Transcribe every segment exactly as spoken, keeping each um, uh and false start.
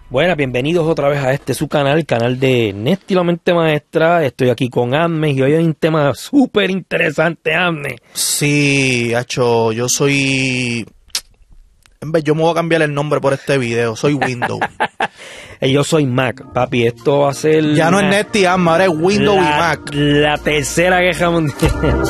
Buenas, bienvenidos otra vez a este su canal, el canal de Nesty la Mente Maestra. Estoy aquí con Admes y hoy hay un tema súper interesante, Admes. Sí, hacho, yo soy... En vez, yo me voy a cambiar el nombre por este video, soy Windows. Y yo soy Mac, papi, esto va a ser... Ya no es Nesty Admes, ahora es Windows la, y Mac. La tercera queja mundial.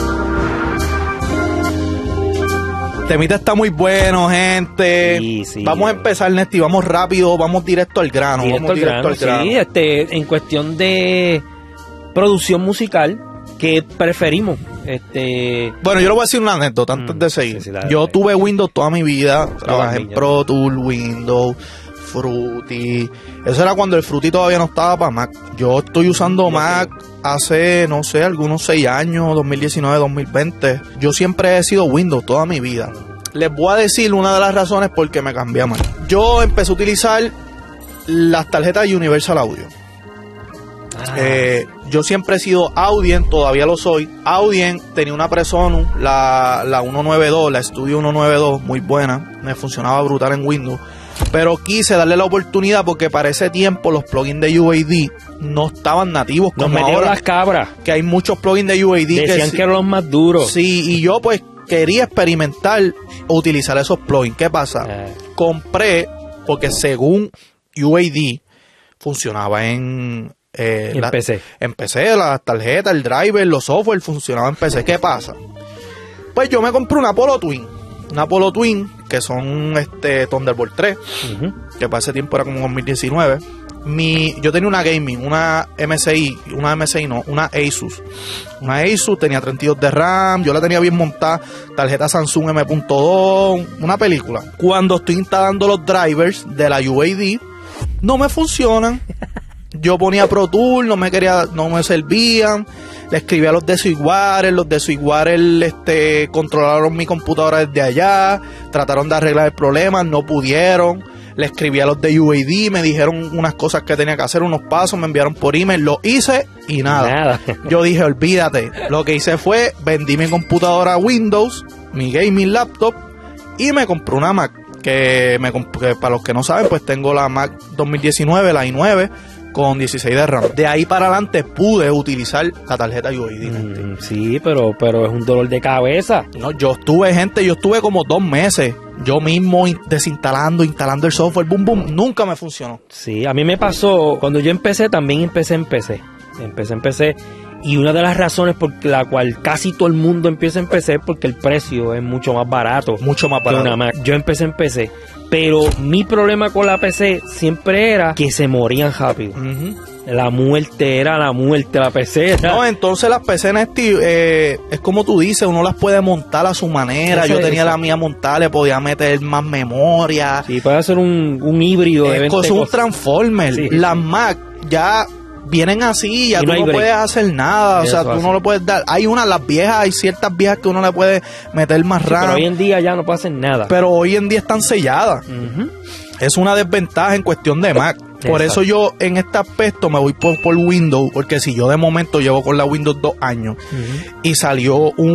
Temita está muy bueno, gente. Sí, sí. Vamos a empezar, Nesty, vamos rápido, vamos directo al grano. Directo vamos al directo grano, al grano. sí, este, en cuestión de producción musical, ¿qué preferimos? Este... Bueno, yo le voy a decir una anécdota antes Mm, de seguir. sí, sí, dale, yo dale. tuve Windows toda mi vida, trabajé en también, Pro Tools, Windows, Fruity. Eso era cuando el Fruity todavía no estaba para Mac. Yo estoy usando Yo Mac hace, no sé, algunos seis años, dos mil diecinueve, dos mil veinte. Yo siempre he sido Windows toda mi vida. Les voy a decir una de las razones por qué me cambié a Mac. Yo empecé a utilizar las tarjetas de Universal Audio. Ah, Eh, yo siempre he sido Audien, todavía lo soy. Audien tenía una Presonus, la, la ciento noventa y dos, la Studio ciento noventa y dos, muy buena. Me funcionaba brutal en Windows. Pero quise darle la oportunidad porque para ese tiempo los plugins de U A D no estaban nativos nos como metieron ahora. las cabras. Que hay muchos plugins de U A D Decían que, que eran los más duros. sí, y yo pues quería experimentar utilizar esos plugins. ¿Qué pasa? Eh. Compré, porque según U A D funcionaba en... Eh, En la- P C. En P C, las tarjetas, el driver, los software funcionaban en P C. ¿Qué pasa? Pues yo me compré una Apollo Twin. Una Apollo Twin, que son este Thunderbolt tres, Ujú. que para ese tiempo era como dos mil diecinueve. Mi, yo tenía una gaming, una M S I, una M S I no, una Asus. Una Asus, tenía treinta y dos de RAM, yo la tenía bien montada, tarjeta Samsung M punto dos, una película. Cuando estoy instalando los drivers de la U A D, no me funcionan. Yo ponía Pro Tools, no me quería, no me servían. Le escribí a los de Sweetwater, los de Sweetwater este, controlaron mi computadora desde allá, trataron de arreglar el problema, no pudieron. Le escribí a los de U A D, me dijeron unas cosas que tenía que hacer, unos pasos, me enviaron por email, lo hice y nada. Nada. Yo dije, olvídate. Lo que hice fue, vendí mi computadora Windows, mi gaming laptop, y me compré una Mac. Que, me, comp- que para los que no saben, pues tengo la Mac dos mil diecinueve, la i nueve, con dieciséis de RAM. De ahí para adelante pude utilizar la tarjeta U A D. Mm, sí, pero, pero es un dolor de cabeza. No, yo estuve, gente, yo estuve como dos meses, yo mismo in- desinstalando, instalando el software, boom, boom, nunca me funcionó. Sí, a mí me pasó, cuando yo empecé, también empecé en P C. Empecé en P C. Y una de las razones por la cual casi todo el mundo empieza en P C es porque el precio es mucho más barato. Mucho más que barato. una Mac. Yo empecé en P C. Pero mi problema con la P C siempre era que se morían rápido. Ujú. La muerte era la muerte, la P C era... No, entonces las P C, Nesty, eh, es como tú dices, uno las puede montar a su manera. Eso Yo es, tenía eso. la mía montada, le podía meter más memoria. Sí, puede ser un, un híbrido de es veinte cosa, un cosas. transformer. Sí, Las sí. Mac ya vienen así, ya Y tú no no, hay break. puedes hacer nada. O Eso sea, tú así. no le puedes dar. Hay unas, las viejas, hay ciertas viejas que uno le puede meter más Sí, RAM. pero hoy en día ya no puede hacer nada. Pero hoy en día están selladas. Ujú. Es una desventaja en cuestión de Mac. Por Exacto. eso yo en este aspecto me voy por, por Windows, porque si yo de momento llevo con la Windows dos años Ujú. y salió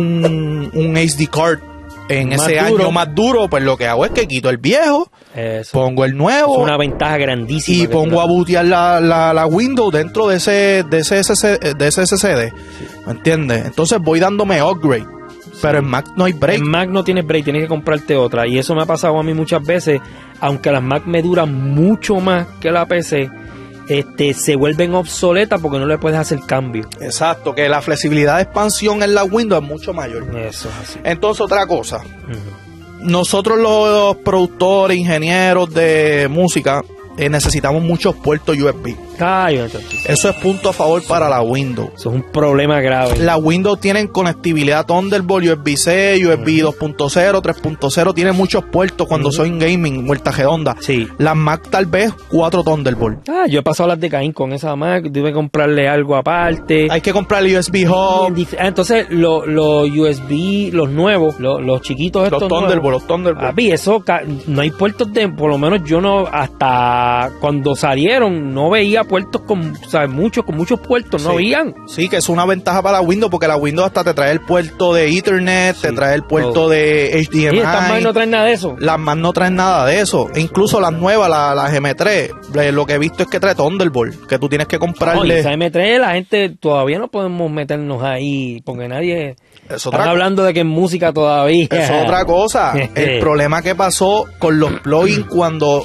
un, un H D card en Más ese duro. año más duro, pues lo que hago es que quito el viejo, Eso. pongo el Es nuevo una ventaja grandísima. y que pongo tiene. a bootear la, la, la Windows dentro de ese, de ese, S S de ese S S D. ¿Me entiendes? Entonces voy dándome upgrade. Pero en Mac no hay break. En Mac no tienes break, tienes que comprarte otra. Y eso me ha pasado a mí muchas veces. Aunque las Mac me duran mucho más que la P C, este, se vuelven obsoletas porque no le puedes hacer cambio. Exacto, que la flexibilidad de expansión en la Windows es mucho mayor. Eso es así. Entonces otra cosa, Ujú. nosotros los productores, ingenieros de música, eh, necesitamos muchos puertos U S B. Ay, entonces, Eso es punto a favor para la Windows. eso es un problema grave. Las Windows tienen conectividad Thunderbolt, U S B C, U S B dos punto cero, tres punto cero, tienen muchos puertos cuando Ujú. soy en gaming, vuelta redonda. Sí. Las Mac tal vez cuatro Thunderbolt. Ah, yo he pasado las de Caín con esa Mac, tuve que comprarle algo aparte. Hay que comprarle U S B Bien Hub, dif- ah, entonces, lo- los U S B, los nuevos, lo- los chiquitos estos los nuevos, Thunderbolt, los Thunderbolt. Papi, eso ca- no hay puertos de, por lo menos yo no, hasta cuando salieron, no veía puertos con, ¿sabes? Muchos, con muchos puertos, no Sí. habían. Sí, que es una ventaja para la Windows, porque la Windows hasta te trae el puerto de Ethernet, Sí, te trae el puerto todo. de H D Y M I. estas más no traen nada de eso. Las más no traen nada de eso. E incluso las nuevas, la, la G M tres, eh, lo que he visto es que trae Thunderbolt, que tú tienes que No, y comprarle. esa M tres, la gente todavía no podemos meternos ahí, porque nadie... Es Están otra, hablando de que en música todavía... es otra cosa. El problema que pasó con los plugins cuando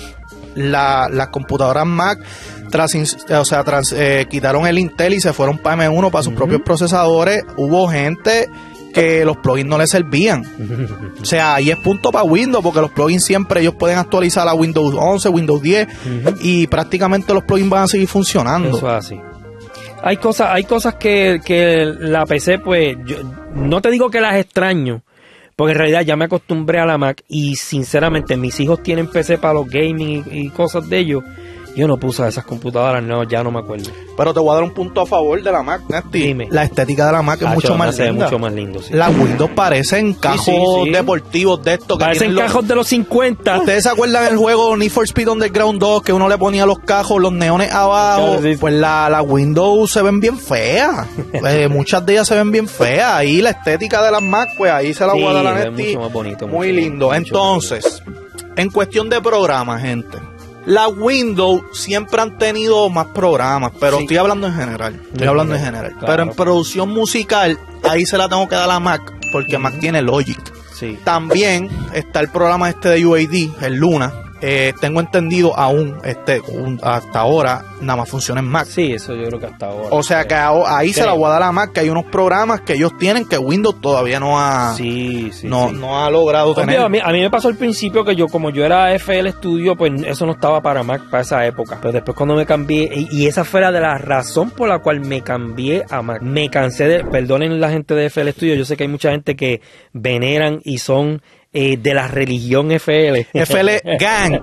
la- las computadoras Mac tras, ins- o sea, tras, eh, quitaron el Intel y se fueron para M uno, para sus Ujú. propios procesadores, hubo gente que los plugins no les servían. O sea, ahí es punto para Windows, porque los plugins siempre ellos pueden actualizar a Windows once, Windows diez, Ujú. y prácticamente los plugins van a seguir funcionando. Eso es así. Hay cosas, hay cosas que, que la P C, pues, yo no te digo que las extraño, porque en realidad ya me acostumbré a la Mac y sinceramente mis hijos tienen P C para los gaming y, y cosas de ellos. Yo no puse esas computadoras, no, ya no me acuerdo. Pero te voy a dar un punto a favor de la Mac, Nasty. Dime. La estética de la Mac es Tacho, mucho la más se ve linda. mucho más lindo, sí. Las Windows parecen cajos sí, sí. deportivos de estos que Parecen tienen los- cajos de los cincuenta. ¿Ustedes se acuerdan del juego Need for Speed Underground dos, que uno le ponía los cajos, los neones abajo? Claro, sí. Pues la, la Windows se ven bien feas. Eh, muchas de ellas se ven bien feas. Ahí la estética de las Mac, pues ahí se la Sí, voy a dar a es Nesti. mucho más bonito, Muy mucho, lindo. mucho Entonces, en cuestión de programas, gente. Las Windows siempre han tenido más programas, pero Sí. estoy hablando en general. Estoy En hablando en general, general. claro. Pero en producción musical, ahí se la tengo que dar a la Mac, porque Mac tiene Logic. Sí. También está el programa este de U A D, el Luna. Eh, tengo entendido aún, este, un- hasta ahora, nada más funciona en Mac. Sí, eso yo creo que hasta ahora. O sea que a- ahí se la Creo. voy a dar a Mac, que hay unos programas que ellos tienen que Windows todavía no ha, Sí, sí, no, sí. no ha logrado Obvio, tener. a, mí, a mí me pasó al principio que yo, como yo era F L Studio, pues eso no estaba para Mac para esa época. Pero después cuando me cambié, y, y esa fue la de la razón por la cual me cambié a Mac. Me cansé de, perdonen la gente de F L Studio, yo sé que hay mucha gente que veneran y son eh, de la religión F L. F L Gang.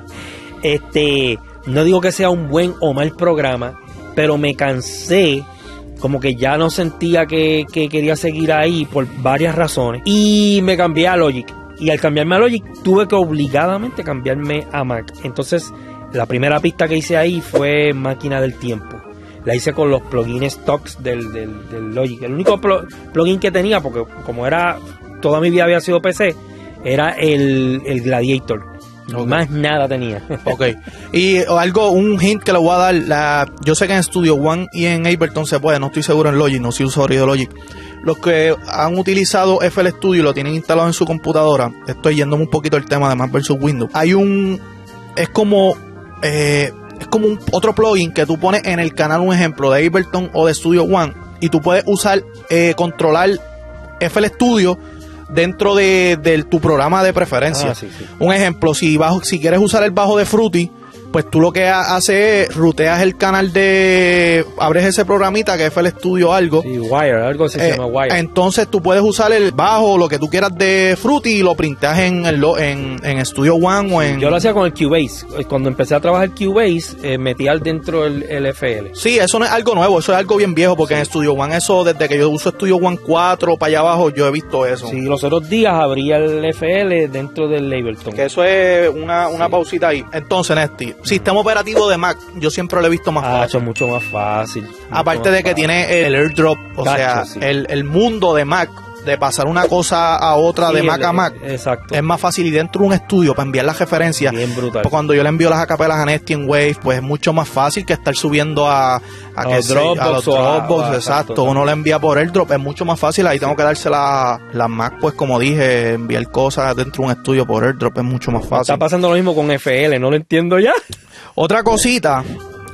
Este, no digo que sea un buen o mal programa, pero me cansé, como que ya no sentía que, que quería seguir ahí por varias razones. Y me cambié a Logic. Y al cambiarme a Logic, tuve que obligadamente cambiarme a Mac. Entonces, la primera pista que hice ahí fue Máquina del Tiempo. La hice con los plugins stocks del, del, del Logic. El único pl- plugin que tenía, porque como era toda mi vida había sido P C, era el, el Gladiator. Ok. Más nada tenía. Ok. Y eh, algo, un hint que le voy a dar. La, yo sé que en Studio One y en Ableton se puede, no estoy seguro en Logic, no soy usuario de Logic. Los que han utilizado F L Studio y lo tienen instalado en su computadora, estoy yéndome un poquito el tema de Mac versus Windows. Hay un. Es como. Eh, es como un otro plugin que tú pones en el canal, un ejemplo de Ableton o de Studio One, y tú puedes usar, eh, controlar F L Studio dentro de, de tu programa de preferencia. Ah, sí, sí. Un ejemplo, si bajo, si quieres usar el bajo de Fruity, pues tú lo que ha- haces es ruteas el canal de, abres ese programita que es F L Studio algo. Sí, Wire, algo así se Eh, llama Wire. entonces tú puedes usar el bajo, lo que tú quieras de Fruity, y lo printeas en, el lo- en, en Studio One o en... Yo lo hacía con el Cubase. Cuando empecé a trabajar Cubase, eh, metía dentro el, el F L. Sí, eso no es algo nuevo, eso es algo bien viejo, porque en Studio One eso, desde que yo uso Studio One cuatro para allá abajo, yo he visto eso. Sí, los otros días abría el F L dentro del Ableton. Que eso es una, una Sí. pausita ahí. Entonces, Nesti, sistema operativo de Mac, yo siempre lo he visto más Ah, fácil. eso es mucho más fácil. Aparte mucho de más que fácil. tiene el airdrop, o Cacho, sea, sí. el, el mundo de Mac, de pasar una cosa a otra Sí, de Mac el- a Mac, Exacto. es más fácil. Y dentro de un estudio, para enviar las referencias, Bien brutal. pues cuando yo le envío las acapelas a Nesty en Wave, pues es mucho más fácil que estar subiendo a, a, A que los se- Dropbox a los o a- Dropbox, o a- exacto. exacto, Uno le envía por airdrop, es mucho más fácil. Ahí tengo que darse la- las Mac, pues como dije, enviar cosas dentro de un estudio por airdrop es mucho más fácil. Está pasando lo mismo con F L, no lo entiendo ya. Otra cosita,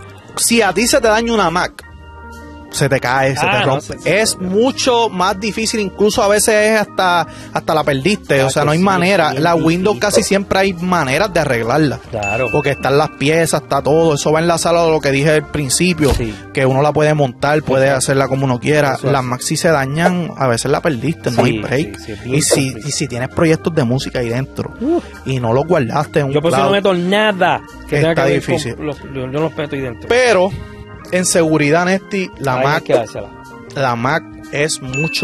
si a ti se te daña una Mac, se te cae, se Ah, te no, rompe. sí, sí, es sí. mucho más difícil, incluso a veces es hasta, hasta la perdiste, Ah, o sea, que no hay sí, manera. bien La Windows difícil. casi siempre hay maneras de arreglarla. Claro. Porque están las piezas, está todo, eso va enlazado a lo que dije al principio, Sí. que uno la puede montar, puede Exacto. hacerla como uno quiera. Eso es Las así. Mac si se dañan, a veces la perdiste, no Sí, hay break. sí, sí, es bien y, si, complicado. y si tienes proyectos de música ahí dentro y no los guardaste en un Yo por eso no cloud, meto nada que tenga Está que ver difícil. con los, yo, yo no los meto ahí dentro. pero en seguridad, Nesti, la Ahí hay Mac que dársela. la Mac es mucho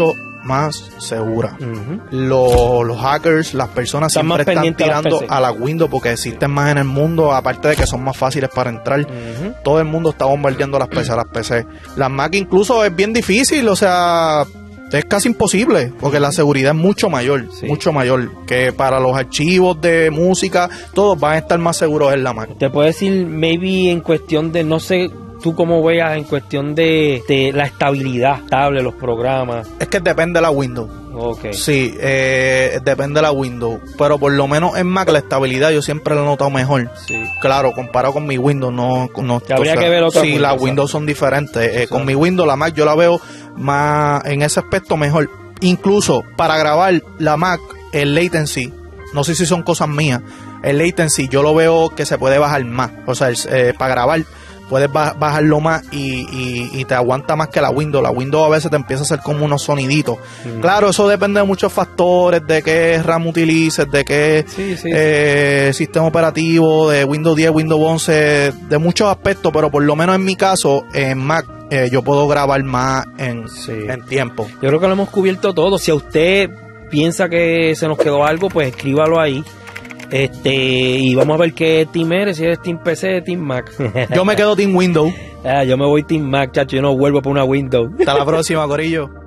más segura. Uh-huh. Los, los hackers, las personas están siempre están tirando a, a las Windows porque existen más en el mundo, aparte de que son más fáciles para entrar. Uh-huh. Todo el mundo está bombardeando las P C, las P C. Las Mac incluso es bien difícil, o sea, es casi imposible, porque la seguridad es mucho mayor, sí. mucho mayor, que para los archivos de música, todos van a estar más seguros en la Mac. Te puedo decir, maybe en cuestión de, no sé, tú cómo veas en cuestión de, de la estabilidad estable, los programas. Es que depende de la Windows. Okay. Sí, eh, depende de la Windows, pero por lo menos en Mac la estabilidad yo siempre la he notado mejor. Sí. Claro, comparado con mi Windows, no, no que habría o sea, que ver otra sí, las Windows son diferentes. Eh, sí. Con mi Windows, la Mac yo la veo más en ese aspecto mejor. Incluso para grabar la Mac, el latency, no sé si son cosas mías, el latency yo lo veo que se puede bajar más. O sea, eh, para grabar puedes bajarlo más y, y, y te aguanta más que la Windows. La Windows a veces te empieza a hacer como unos soniditos. Mm. Claro, eso depende de muchos factores, de qué RAM utilices, de qué sí, sí, eh, sí. sistema operativo, de Windows diez, Windows once, de muchos aspectos, pero por lo menos en mi caso, en Mac, eh, yo puedo grabar más en, sí. en tiempo. Yo creo que lo hemos cubierto todo. Si a usted piensa que se nos quedó algo, pues escríbalo ahí. Este, y vamos a ver qué team eres, si eres Team P C, Team Mac. Yo me quedo Team Windows. Ah, yo me voy Team Mac, chacho, yo no vuelvo por una Windows. Hasta la próxima, corillo.